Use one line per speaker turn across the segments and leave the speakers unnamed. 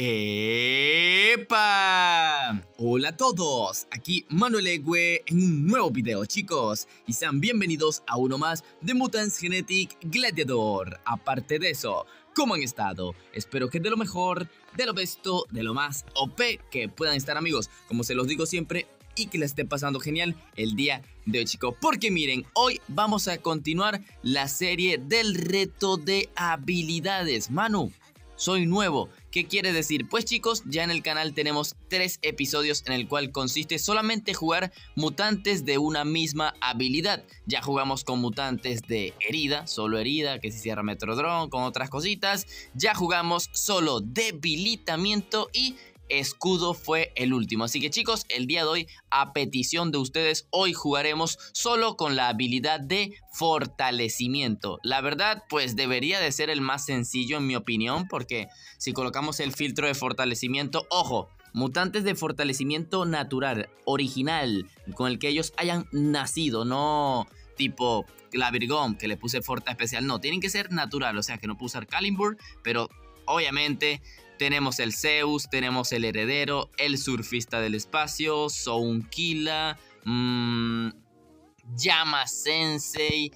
¡Epa! Hola a todos, aquí Manuel Egue en un nuevo video, chicos, y sean bienvenidos a uno más de Mutants Genetic Gladiator. Aparte de eso, ¿cómo han estado? Espero que de lo mejor, de lo besto, de lo más OP que puedan estar, amigos, como se los digo siempre, y que les esté pasando genial el día de hoy, chicos, porque miren, hoy vamos a continuar la serie del reto de habilidades. Manu, soy nuevo. ¿Qué quiere decir? Pues chicos, ya en el canal tenemos 3 episodios en el cual consiste solamente jugar mutantes de una misma habilidad. Ya jugamos con mutantes de herida, solo herida, que si cierra Metrodrome, con otras cositas. Ya jugamos solo debilitamiento y escudo fue el último. Así que chicos, el día de hoy, a petición de ustedes, hoy jugaremos solo con la habilidad de fortalecimiento. La verdad, pues debería de ser el más sencillo en mi opinión, porque si colocamos el filtro de fortalecimiento, ojo, mutantes de fortalecimiento natural, original, con el que ellos hayan nacido, no tipo la Virgón, que le puse forta especial, no, tienen que ser natural, o sea que no puedo usar Calimbur, pero obviamente tenemos el Zeus, tenemos el heredero, el surfista del espacio, Sounkila, Llama Sensei,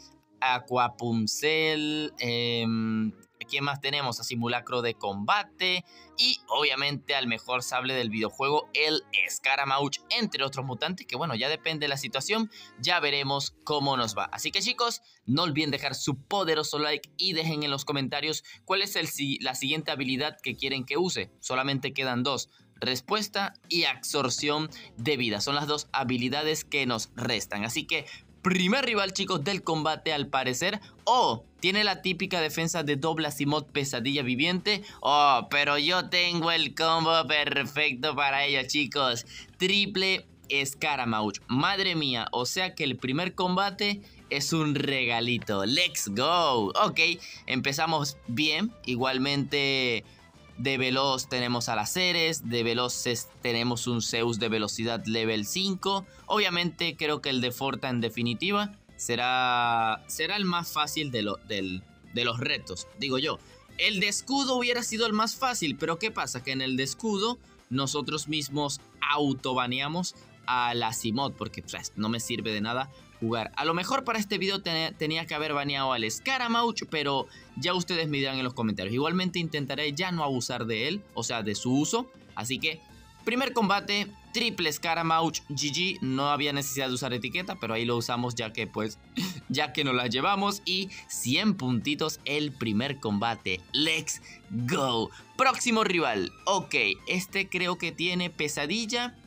Aquapuncel, ¿quién más tenemos? A Simulacro de Combate y obviamente al mejor sable del videojuego, el Scaramouche, entre otros mutantes que bueno, ya depende de la situación, ya veremos cómo nos va. Así que chicos, no olviden dejar su poderoso like y dejen en los comentarios cuál es la siguiente habilidad que quieren que use. Solamente quedan 2. Respuesta y absorción de vida. Son las 2 habilidades que nos restan. Así que primer rival, chicos, del combate al parecer. Tiene la típica defensa de doble Asimov pesadilla viviente. Pero yo tengo el combo perfecto para ello, chicos. Triple Scaramouche. Madre mía, o sea que el primer combate es un regalito. ¡Let's go! Ok, empezamos bien. Igualmente de veloz tenemos a las Ceres, de veloces tenemos un Zeus de velocidad level 5. Obviamente creo que el de Forta en definitiva será el más fácil de los retos, digo yo. El de escudo hubiera sido el más fácil, pero ¿qué pasa? Que en el de escudo nosotros mismos autobaneamos a la Asimov, porque pues, no me sirve de nada jugar. A lo mejor para este video tenía que haber baneado al Scaramouche, pero ya ustedes me dirán en los comentarios. Igualmente intentaré ya no abusar de él, o sea, de su uso. Así que, primer combate, triple Scaramouche, GG. No había necesidad de usar etiqueta, pero ahí lo usamos ya que pues, ya que nos la llevamos. Y 100 puntitos el primer combate. Let's go. Próximo rival. Ok, este creo que tiene pesadilla,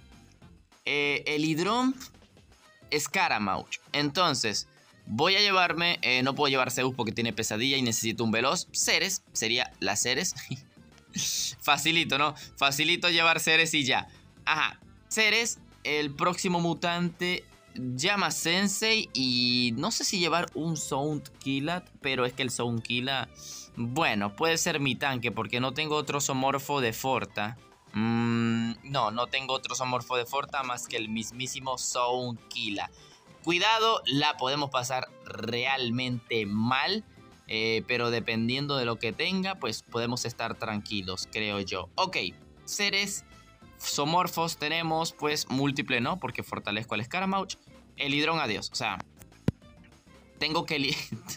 el hidrón, Scaramouche. Entonces voy a llevarme, no puedo llevar Zeus porque tiene pesadilla y necesito un veloz. Ceres, sería la Ceres. Facilito, ¿no? Facilito llevar Ceres y ya. Ajá, Ceres, el próximo mutante, Llama Sensei. Y no sé si llevar un Sounkila, pero es que el Sounkila, bueno, puede ser mi tanque porque no tengo otro zoomorfo de Forta. No tengo otro zoomorfo de Forta más que el mismísimo Sounkila. Cuidado, la podemos pasar realmente mal, pero dependiendo de lo que tenga, pues podemos estar tranquilos, creo yo. Ok, Ceres, zoomorfos tenemos, pues múltiple no, porque fortalezco al Scaramouche. El hidrón, adiós, o sea, tengo que...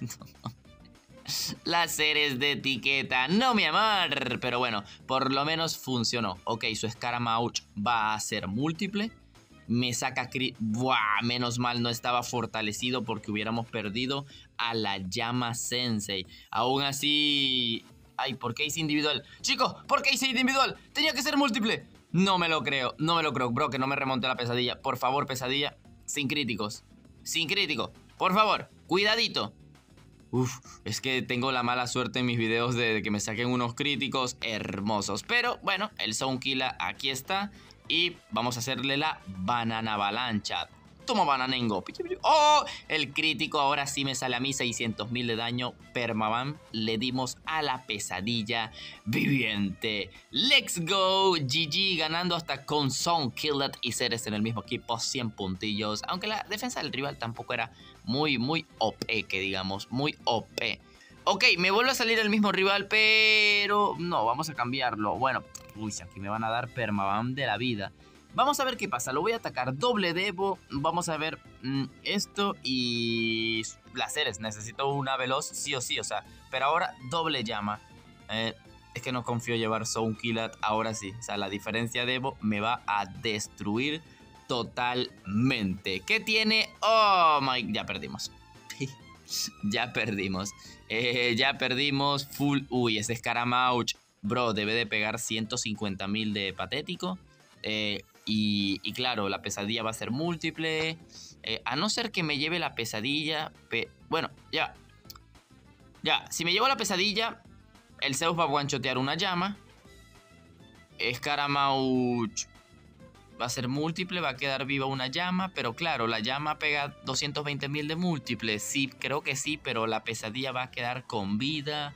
Las Ceres de etiqueta, no mi amor. Pero bueno, por lo menos funcionó. Ok, su Scaramouche va a ser múltiple. Me saca crit. Buah, menos mal no estaba fortalecido porque hubiéramos perdido a la Llama Sensei. Aún así... Ay, ¿por qué hice individual? Chicos, ¿por qué hice individual? Tenía que ser múltiple. No me lo creo, no me lo creo. Bro, que no me remonte la pesadilla. Por favor, pesadilla. Sin críticos. Sin crítico. Por favor, cuidadito. Es que tengo la mala suerte en mis videos de que me saquen unos críticos hermosos. Pero bueno, el Sounkila aquí está. Y vamos a hacerle la banana avalancha. Toma bananengo. ¡Oh! El crítico ahora sí me sale a mí. 600.000 de daño. Permaban. Le dimos a la pesadilla viviente. Let's go. GG ganando hasta con Sounkila y Ceres en el mismo equipo. 100 puntillos. Aunque la defensa del rival tampoco era muy OP, que digamos. Muy OP. Ok, me vuelve a salir el mismo rival, pero no, vamos a cambiarlo. Bueno, uy, aquí me van a dar permaban de la vida. Vamos a ver qué pasa, lo voy a atacar doble Devo. Vamos a ver esto y láseres. Necesito una veloz sí o sí, o sea, pero ahora doble llama. Es que no confío llevar Soul Killer ahora sí. O sea, la diferencia de Evo me va a destruir totalmente. ¿Qué tiene? Oh my... Ya perdimos. Ya perdimos. Ya perdimos full. Uy, ese Scaramouche, bro, debe de pegar 150.000 de patético. Y claro, la pesadilla va a ser múltiple. A no ser que me lleve la pesadilla. Bueno, ya. Ya, si me llevo la pesadilla, el Zeus va a guanchotear una llama. Scaramouche va a ser múltiple, va a quedar viva una llama. Pero claro, la llama pega 220.000 de múltiple. Sí, creo que sí, pero la pesadilla va a quedar con vida.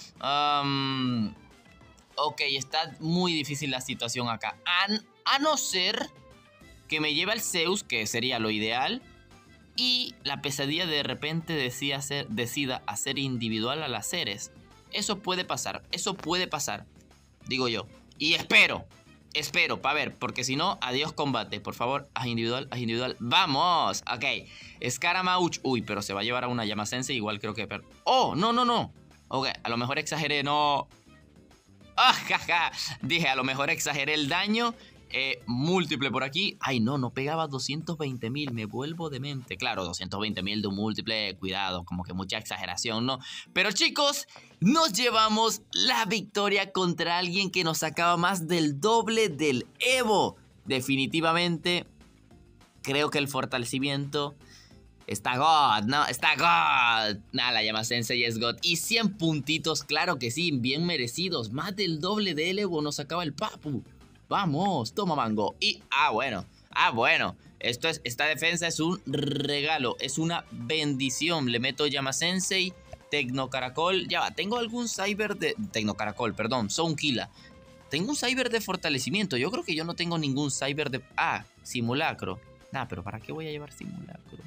Ok, está muy difícil la situación acá. A no ser que me lleve al Zeus, que sería lo ideal, y la pesadilla de repente decida hacer individual a las Ceres. Eso puede pasar, digo yo. Y espero, para ver, porque si no, adiós combate. Por favor, haz individual, ¡vamos! Ok, Scaramouche, uy, pero se va a llevar a una llama Sensei, igual creo que... ¡Oh, no, no, no! Ok, a lo mejor exageré, no... ¡Ah, jaja! Dije, a lo mejor exageré el daño. Múltiple por aquí. Ay, no, no pegaba 220.000. Me vuelvo demente. Claro, 220.000 de un múltiple. Cuidado, como que mucha exageración, ¿no? Pero chicos, nos llevamos la victoria contra alguien que nos sacaba más del doble del Evo. Definitivamente, creo que el fortalecimiento... Está God, ¿no? Está God. Nada, la llama Sensei es God. Y 100 puntitos, claro que sí, bien merecidos. Más del doble de Evo nos sacaba el Papu. Vamos, toma mango. Y, bueno. Esta defensa es un regalo, es una bendición. Le meto llama Sensei, Tecnocaracol. Ya va, tengo algún cyber de... Tecnocaracol, perdón, Soul Killer. Tengo un cyber de fortalecimiento. Yo creo que yo no tengo ningún cyber de... simulacro. Nah, pero ¿para qué voy a llevar simulacro?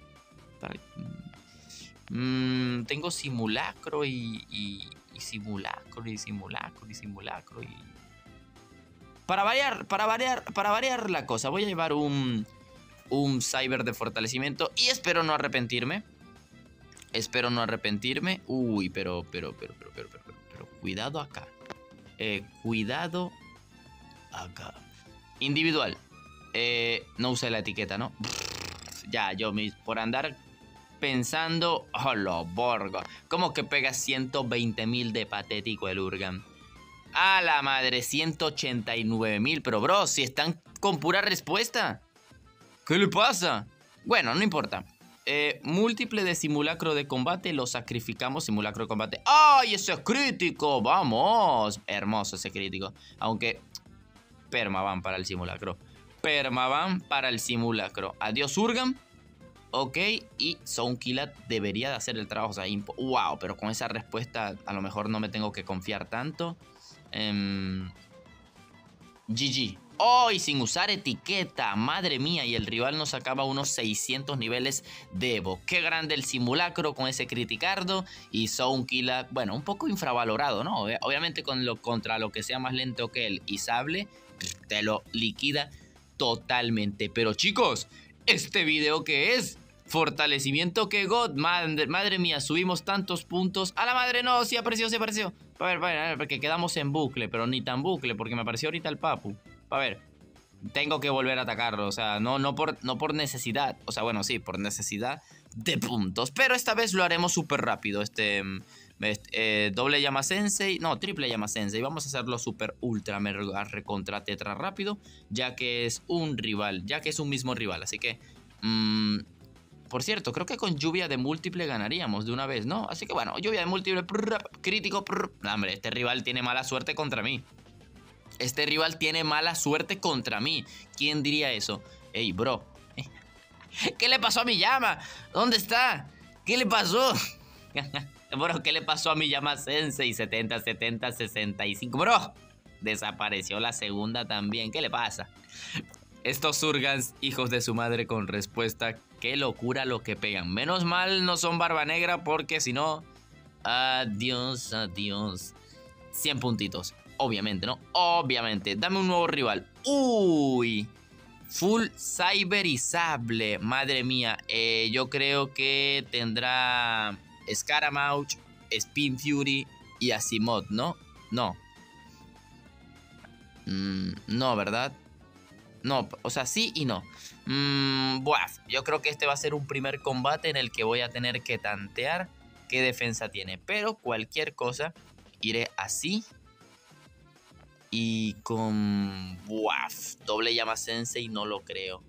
Tengo simulacro y simulacro y simulacro y simulacro y... Para variar la cosa, voy a llevar un cyber de fortalecimiento y espero no arrepentirme. Uy, pero cuidado acá. Cuidado acá. Individual. No usé la etiqueta, ¿no? Ya, por andar pensando... ¡Oh, lo borgo! ¿Cómo que pega 120.000 de patético el Urgan? ¡A la madre! 189.000. Pero, bro, si están con pura respuesta. ¿Qué le pasa? Bueno, no importa. Múltiple de simulacro de combate. Lo sacrificamos. Simulacro de combate. ¡Ay, ese es crítico! ¡Vamos! Hermoso ese crítico. Aunque... Permaban para el simulacro. Adiós, Urgan. Ok, y Soul Killer debería de hacer el trabajo. O sea, wow, pero con esa respuesta a lo mejor no me tengo que confiar tanto. GG. Oh, y sin usar etiqueta. Madre mía, y el rival nos sacaba unos 600 niveles de Evo. Qué grande el simulacro con ese criticardo. Y Soul Killer, bueno, un poco infravalorado, ¿no? Obviamente contra lo que sea más lento que él y Sable, te lo liquida totalmente. Pero chicos, ¿este video qué es? Fortalecimiento que God. Madre mía, subimos tantos puntos. A la madre, no, sí apareció, A ver, porque quedamos en bucle, pero ni tan bucle, porque me apareció ahorita el Papu. A ver, tengo que volver a atacarlo, o sea, no por necesidad. O sea, bueno, sí, por necesidad de puntos. Pero esta vez lo haremos súper rápido. Doble llama Sensei, no, triple llama Sensei. Vamos a hacerlo súper ultra mega recontra tetra rápido, ya que es un rival, ya que es un mismo rival. Así que, por cierto, creo que con lluvia de múltiple ganaríamos de una vez, ¿no? Así que bueno, lluvia de múltiple, crítico, no, hombre, este rival tiene mala suerte contra mí. ¿Quién diría eso? Ey, bro. ¿Qué le pasó a mi llama? ¿Dónde está? ¿Qué le pasó? Bro, ¿qué le pasó a mi llama Sensei? 70, 70, 65. Bro, desapareció la segunda también. ¿Qué le pasa? Estos Urgans, hijos de su madre con respuesta. Qué locura lo que pegan. Menos mal no son barba negra, porque si no... Adiós, adiós. 100 puntitos. Obviamente, ¿no? Obviamente. Dame un nuevo rival. Uy. Full Cyberizable. Madre mía. Yo creo que tendrá Scaramouche, Spin Fury y Asimov, ¿no? No. No, ¿verdad? No, o sea, sí y no. Buah, yo creo que este va a ser un primer combate en el que voy a tener que tantear qué defensa tiene. Pero cualquier cosa, iré así. Y con... Buah, doble llama sensei no lo creo.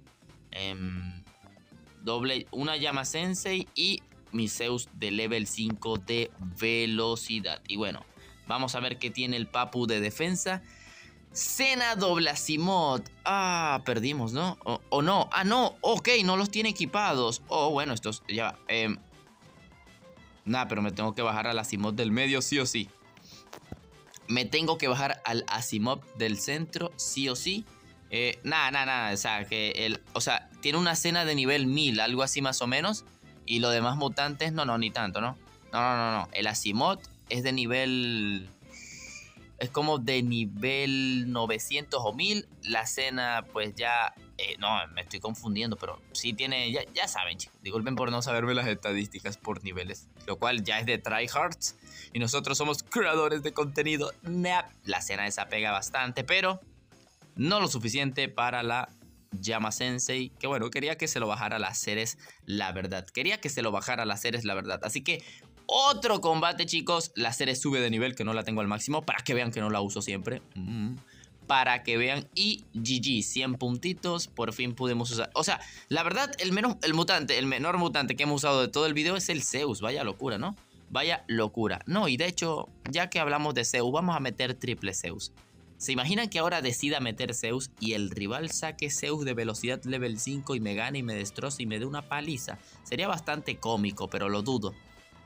Una llama sensei y mi Zeus de level 5 de velocidad. Y bueno, vamos a ver qué tiene el Papu de defensa. Cena Doblasimod. Ah, perdimos, ¿no? O no. Ah, no. Ok, no los tiene equipados. Oh, bueno, estos ya... Nada, pero me tengo que bajar al Asimov del medio sí o sí. Me tengo que bajar al Asimov del centro sí o sí. Nada. O sea, tiene una cena de nivel 1000, algo así más o menos. Y los demás mutantes, no, ni tanto, ¿no? No. El Asimov es de nivel... Es como de nivel 900 o 1000. La cena, pues ya... no, me estoy confundiendo, pero sí tiene... Ya saben, chicos. Disculpen por no saberme las estadísticas por niveles. Lo cual ya es de tryhards. Y nosotros somos creadores de contenido. La cena esa pega bastante, pero no lo suficiente para la Llama Sensei. Que bueno, quería que se lo bajara a las Ceres, la verdad. Así que... Otro combate, chicos. La Ceres sube de nivel, que no la tengo al máximo. Para que vean que no la uso siempre. Para que vean. Y GG, 100 puntitos. Por fin pudimos usar. O sea, la verdad, el menor mutante que hemos usado de todo el video es el Zeus. Vaya locura, ¿no? Vaya locura. No, y de hecho, ya que hablamos de Zeus, vamos a meter triple Zeus. ¿Se imaginan que ahora decida meter Zeus y el rival saque Zeus de velocidad level 5 y me gane y me destroce y me dé una paliza? Sería bastante cómico, pero lo dudo.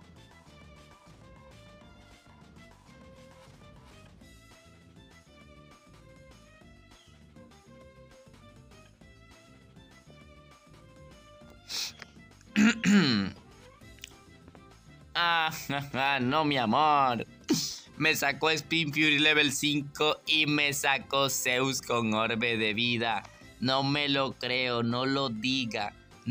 No, mi amor. Me sacó Spin Fury level 5 y me sacó Zeus con orbe de vida. No me lo creo, no lo diga.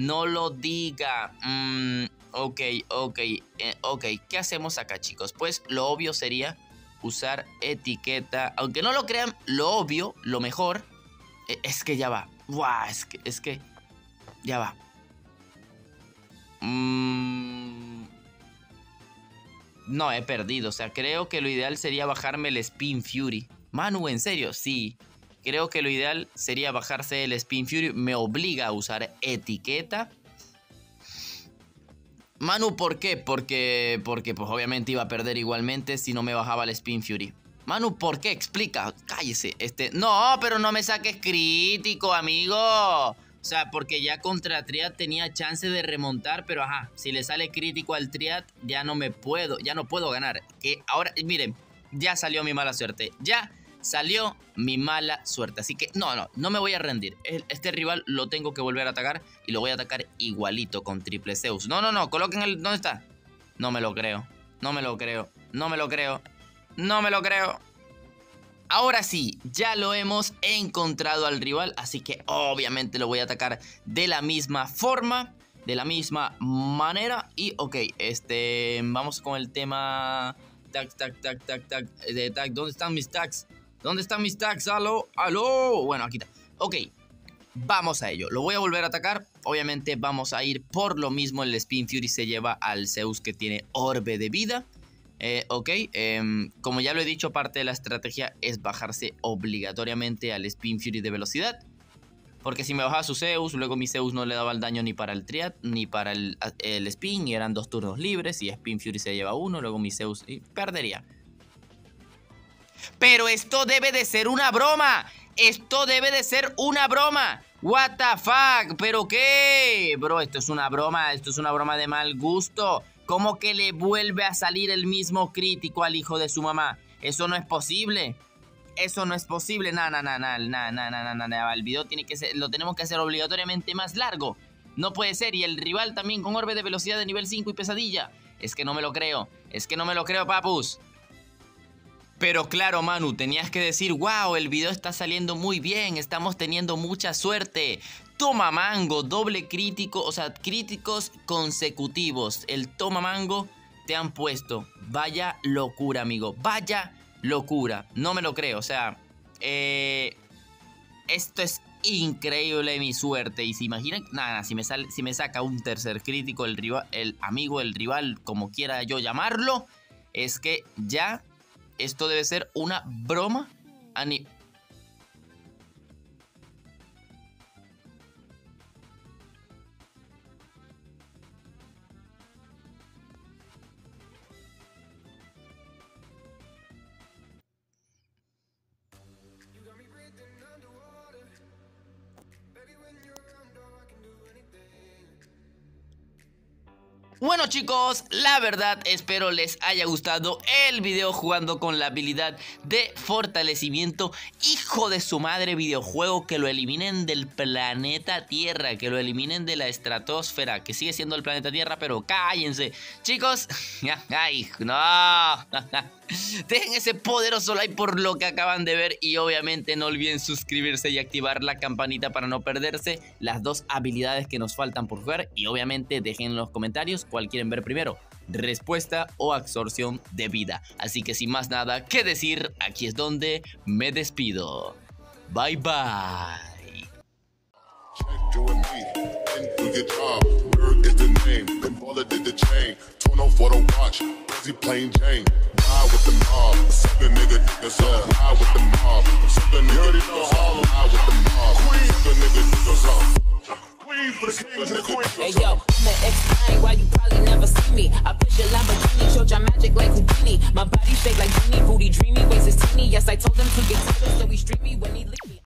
Ok. ¿Qué hacemos acá, chicos? Pues lo obvio sería usar etiqueta. Aunque no lo crean, lo obvio, lo mejor, es que ya va. Buah, es que ya va. No, he perdido. O sea, creo que lo ideal sería bajarme el Spin Fury. Manu, ¿en serio? Sí. Creo que lo ideal sería bajarse el Spin Fury. Me obliga a usar etiqueta. Manu, ¿por qué? Porque pues obviamente iba a perder igualmente si no me bajaba el Spin Fury. Manu, ¿por qué? Explica. Cállese. No, pero no me saques crítico, amigo. O sea, porque ya contra Triad tenía chance de remontar, pero ajá, si le sale crítico al Triad, ya no puedo ganar. Que ahora, miren, ya salió mi mala suerte. Así que no me voy a rendir. Este rival lo tengo que volver a atacar y lo voy a atacar igualito con triple Zeus. No, coloquen el... ¿Dónde está? No me lo creo. Ahora sí, ya lo hemos encontrado al rival, así que obviamente lo voy a atacar de la misma forma, de la misma manera. Y ok, vamos con el tema tag. ¿Dónde están mis tags? ¡Aló! Bueno, aquí está. Ok, vamos a ello. Lo voy a volver a atacar. Obviamente vamos a ir por lo mismo. El Spin Fury se lleva al Zeus que tiene orbe de vida. Como ya lo he dicho, parte de la estrategia es bajarse obligatoriamente al Spin Fury de velocidad. Porque si me bajaba su Zeus, luego mi Zeus no le daba el daño ni para el Triad ni para el Spin. Y eran 2 turnos libres. Y Spin Fury se lleva 1, luego mi Zeus perdería. Pero esto debe de ser una broma. What the fuck, ¿pero qué? Bro, esto es una broma de mal gusto. ¿Cómo que le vuelve a salir el mismo crítico al hijo de su mamá? Eso no es posible. El video lo tenemos que hacer obligatoriamente más largo. No puede ser. Y el rival también con orbe de velocidad de nivel 5 y pesadilla. Es que no me lo creo. Es que no me lo creo, papus. Pero claro, Manu, tenías que decir, wow, el video está saliendo muy bien, estamos teniendo mucha suerte. Toma mango, doble crítico, o sea, críticos consecutivos. El toma mango te han puesto. Vaya locura, amigo, vaya locura. No me lo creo, o sea, esto es increíble, mi suerte. Y se imaginan, nada, si me saca un tercer crítico, el rival, el amigo, el rival, como quiera yo llamarlo, es que ya esto debe ser una broma a ni... Bueno, chicos, la verdad espero les haya gustado el video jugando con la habilidad de fortalecimiento. Hijo de su madre, videojuego, que lo eliminen del planeta Tierra, que lo eliminen de la estratosfera, que sigue siendo el planeta Tierra, pero cállense. Chicos, ay, no. Dejen ese poderoso like por lo que acaban de ver y obviamente no olviden suscribirse y activar la campanita para no perderse las dos habilidades que nos faltan por jugar. Y obviamente dejen en los comentarios cuál quieren ver primero, respuesta o absorción de vida. Así que sin más nada que decir, aquí es donde me despido. Bye bye.
Plain Jane, ride with the mob, suck a nigga, niggas up, ride with the mob, suck a nigga, niggas up, ride with the mob, suck a nigga, niggas up. Queen for the kings and queens.
Hey yo, I'm an ex-fine, why you probably never see me. I push a Lamborghini, showed your magic like Houdini. My body shaped like Genie, booty dreamy, waist is teeny. Yes, I told him to get tighter, so he streamy when he leave me.